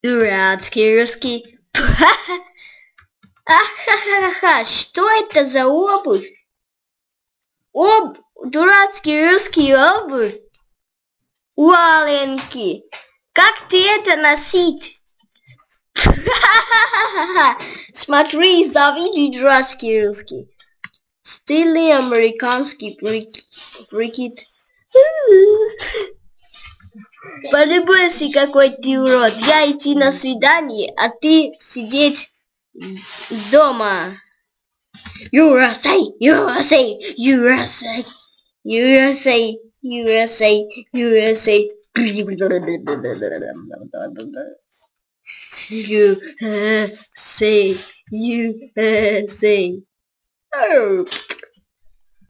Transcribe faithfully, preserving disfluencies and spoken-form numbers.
Дурацкий русский. Ахахаха, что это за обувь? Об... Дурацкий русский обувь. Валенки. Как ты это носить? Смотри, завидуй, дурацкий русский. Стильный американский прикид. Полюбуйся, какой ты урод. Я идти на свидание, а ты сидеть дома. ю эс эй, ю эс эй, ю эс эй, ю эс эй, ю эс эй, ю эс эй. ю эс эй, ю эс эй.